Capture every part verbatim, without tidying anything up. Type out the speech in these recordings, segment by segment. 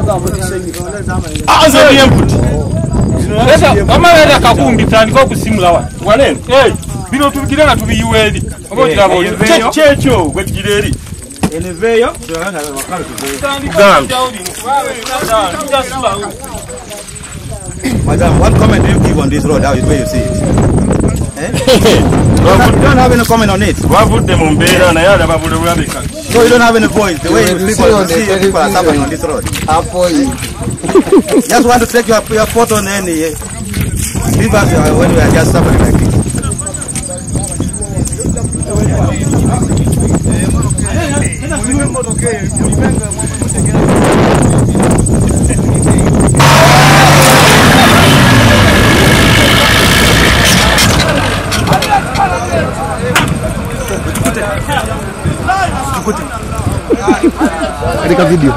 Aze byemputi. Lesa amalera kakumbi tandika okusimula wa. Wanene. Eh, bino tubigirana tubiyiweri. Obo kirabo oli. Checho gwe tugireri. Eneveyo. Madam, what comment do you give on this road? How is where you see it? Eh? Well, you don't have any comment on it. So you don't have any voice. The way you people see people are suffering on this road. Just want to take your, your photo and then uh, leave us uh, when we are just suffering like this. Video.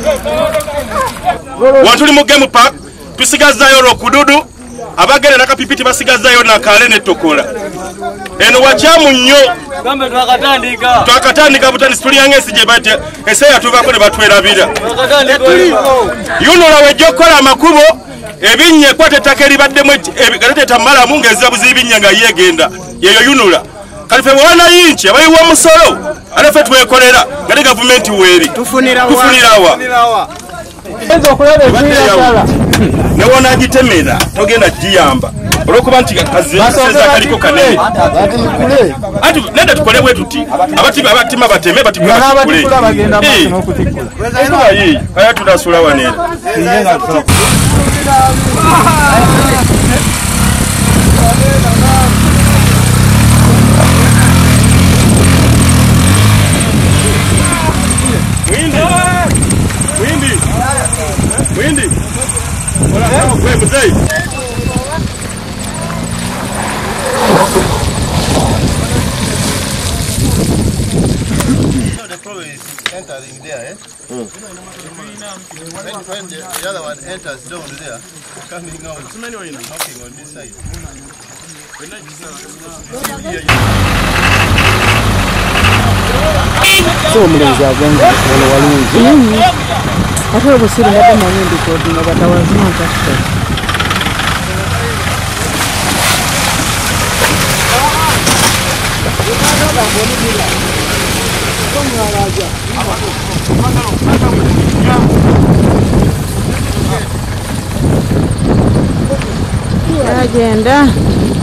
Watuli mu game park tusigazayo rokududu abagere nakapipiti basigazayo nakale ne tokola eno wachamu nnyo gambe twakatandika twakatandika butani stuli yange sije bate eseya tuvako ne batwerabira yuno lawe jokola amakubo ebinye kwate takeri baddemu ebigalete tamala mungeza buzibinya nga yegenda yeyo yunula kalife wana yinchi abayi wa musolo alefe twekolera ngale government weri tufunira wa tufunira wa enzo kulebe kwira ne wona agitemera togenda jiyamba olokuba nti kazi seza kaliko kanene ati kule ati nenda tukole bwe tuti abati abatima bateme bati kule bagenda maso nokutikula ekuba yi aya tunasula wanera Windy. Hola, vamos, pues, pues ahí. The problem is entering there, eh? Mm. When, when the, the other one enters down there, coming out, so many are knocking on this side. So mlezi agenza wale walinzi. Hata busiri hapa manyindi kwa dina batawazima katika. Agenda